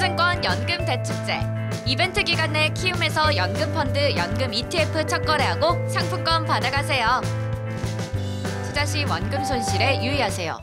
키움증권 연금 대축제. 이벤트 기간 내 키움에서 연금펀드, 연금 ETF 첫 거래하고 상품권 받아가세요. 투자 시 원금 손실에 유의하세요.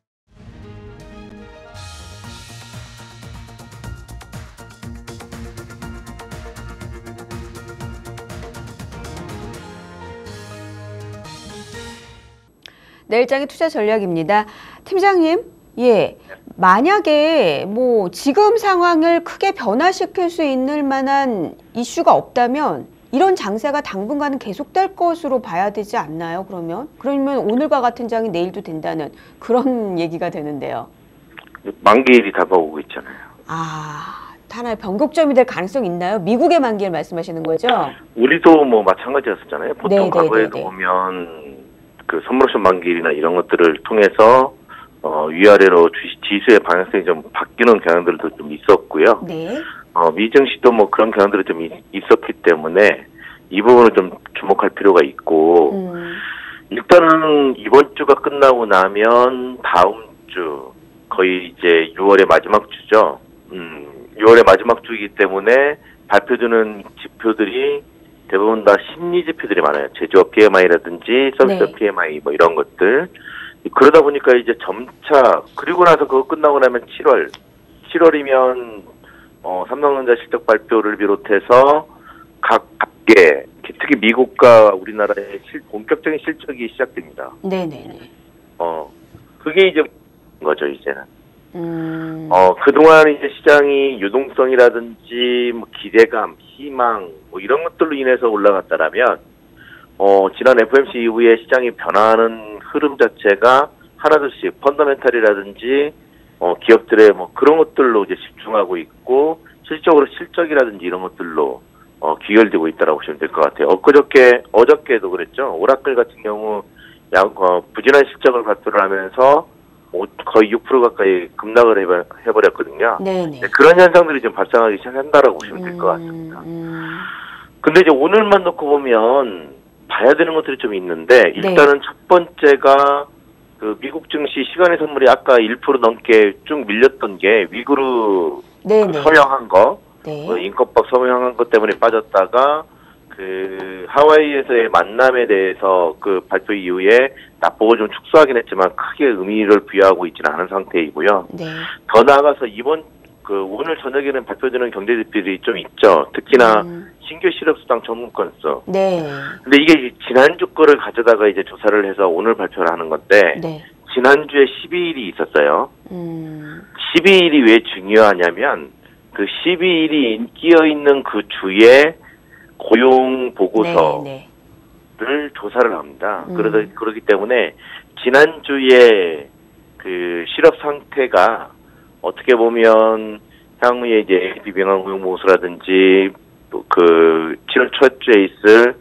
내일장의 투자 전략입니다. 팀장님, 예. 만약에 뭐 지금 상황을 크게 변화시킬 수 있을 만한 이슈가 없다면 이런 장세가 당분간은 계속될 것으로 봐야 되지 않나요? 그러면 오늘과 같은 장이 내일도 된다는 그런 얘기가 되는데요. 만기일이 다가오고 있잖아요. 하나의 변곡점이 될 가능성이 있나요? 미국의 만기일 말씀하시는 거죠? 우리도 뭐 마찬가지였었잖아요. 보통 네네네네. 과거에도 보면 그 선물옵션 만기일이나 이런 것들을 통해서 위아래로 지수의 방향성이 좀 바뀌는 경향들도 좀 있었고요. 네. 미증시도 뭐 그런 경향들이 좀 있었기 때문에 이 부분을 좀 주목할 필요가 있고, 일단은 이번 주가 끝나고 나면 다음 주, 거의 이제 6월의 마지막 주죠. 6월의 마지막 주이기 때문에 발표되는 지표들이 대부분 다 심리 지표들이 많아요. 제조업 PMI라든지 서비스 네. PMI 뭐 이런 것들. 그러다 보니까 이제 점차, 그리고 나서 그거 끝나고 나면 7월이면 삼성전자 실적 발표를 비롯해서 각 업계, 특히 미국과 우리나라의 본격적인 실적이 시작됩니다. 네네네. 그게 이제 거죠, 이제는. 그동안 이제 시장이 유동성이라든지 뭐 기대감, 희망 뭐 이런 것들로 인해서 올라갔다라면 지난 FOMC 이후에 시장이 변화하는 흐름 자체가 하나둘씩 펀더멘탈이라든지 기업들의 뭐 그런 것들로 이제 집중하고 있고 실적으로 실적이라든지 이런 것들로 귀결되고 있다라고 보시면 될 것 같아요. 어저께도 그랬죠. 오라클 같은 경우 부진한 실적을 발표를 하면서 거의 6% 가까이 급락을 해버렸거든요. 네네. 그런 현상들이 좀 발생하기 시작한다라고 보시면 될 것 같습니다. 근데 이제 오늘만 놓고 보면 봐야 되는 것들이 좀 있는데, 일단은 첫 번째가 그 미국 증시 시간의 선물이 아까 1% 넘게 쭉 밀렸던 게 위구르 서명한 거, 인권법 서명한 것 때문에 빠졌다가 그 하와이에서의 만남에 대해서 그 발표 이후에 납보고 좀 축소하긴 했지만 크게 의미를 부여하고 있지는 않은 상태이고요. 더 나아가서 오늘 저녁에는 발표되는 경제 지표들이 좀 있죠. 특히나 신규 실업수당 청구 건수. 근데 이게 지난주 거를 가져다가 이제 조사를 해서 오늘 발표를 하는 건데, 지난주에 12일이 있었어요. 12일이 왜 중요하냐면, 그 12일이 끼어 있는 그 주에 고용 보고서를 조사를 합니다. 그러기 때문에 지난주에 그 실업 상태가 어떻게 보면 향후에 이제 ADP 명확 고용 보고서라든지 그 7월 첫 주에 있을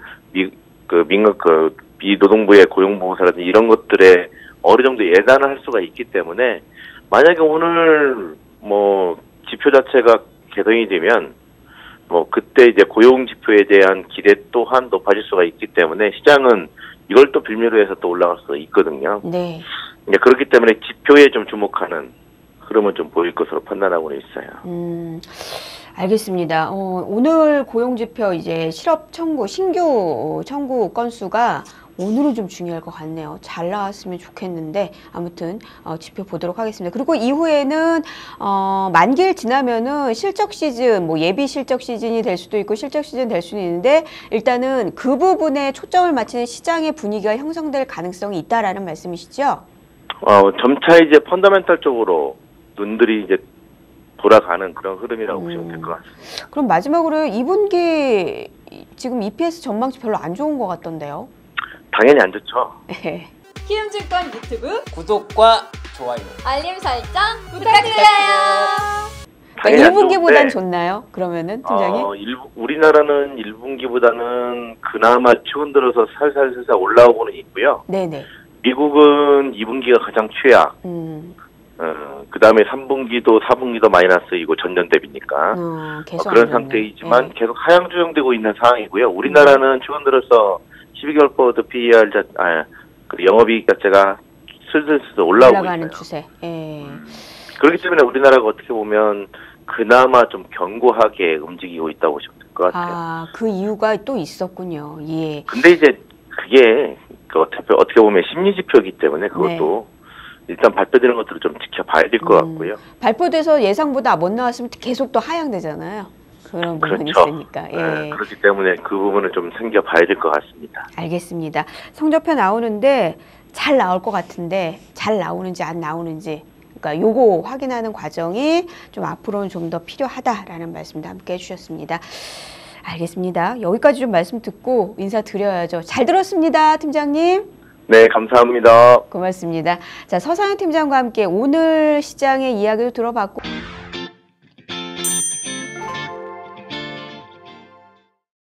비노동부의 고용 보고서라든지 이런 것들에 어느 정도 예단을 할 수가 있기 때문에 만약에 오늘 뭐 지표 자체가 개선이 되면 뭐 그때 이제 고용 지표에 대한 기대 또한 높아질 수가 있기 때문에 시장은 이걸 또 빌미로 해서 또 올라갈 수가 있거든요. 그렇기 때문에 지표에 좀 주목하는 흐름은 좀 보일 것으로 판단하고는 있어요. 알겠습니다. 오늘 고용지표 이제 실업 청구, 신규 청구 건수가 오늘은 좀 중요할 것 같네요. 잘 나왔으면 좋겠는데 아무튼 지표 보도록 하겠습니다. 그리고 이후에는 만기일 지나면은 실적 시즌, 뭐 예비 실적 시즌이 될 수도 있고 실적 시즌 될 수는 있는데 일단은 그 부분에 초점을 맞추는 시장의 분위기가 형성될 가능성이 있다라는 말씀이시죠? 점차 이제 펀더멘탈 쪽으로 눈들이 이제 돌아가는 그런 흐름이라고 보시면 될 것 같습니다. 그럼 마지막으로 2분기 지금 EPS 전망치 별로 안 좋은 것 같던데요? 당연히 안 좋죠. 키움증권 유튜브 구독과 좋아요, 알림 설정 부탁드려요. 1분기보단 좋나요? 그러면은 팀장님? 우리나라는 1분기보다는 그나마 최근 들어서 살살살살 올라오고는 있고요. 미국은 2분기가 가장 최악. 그 다음에 3분기도 4분기도 마이너스이고 전년 대비니까 그런 상태이지만 계속 하향 조정되고 있는 상황이고요. 우리나라는 최근 들어서 12개월 포워드 PER 그 영업이익 자체가 슬슬 올라오고 있어요. 추세. 그렇기 때문에 우리나라가 어떻게 보면 그나마 좀 견고하게 움직이고 있다고 보시면 될 것 같아요. 아, 그 이유가 또 있었군요. 예. 근데 이제 그게 그 어떻게 보면 심리 지표이기 때문에 그것도 일단 발표되는 것들을 좀 지켜봐야 될 것 같고요. 발표돼서 예상보다 못 나왔으면 계속 또 하향되잖아요. 그런 부분이 그렇죠. 있으니까. 예. 네, 그렇기 때문에 그 부분을 좀 챙겨봐야 될 것 같습니다. 알겠습니다. 성적표 나오는데 잘 나올 것 같은데 잘 나오는지 안 나오는지 그러니까 요거 확인하는 과정이 좀 앞으로는 좀 더 필요하다라는 말씀도 함께 해주셨습니다. 알겠습니다. 여기까지 좀 말씀 듣고 인사드려야죠. 잘 들었습니다, 팀장님. 네, 감사합니다. 고맙습니다. 자, 서상현 팀장과 함께 오늘 시장의 이야기도 들어봤고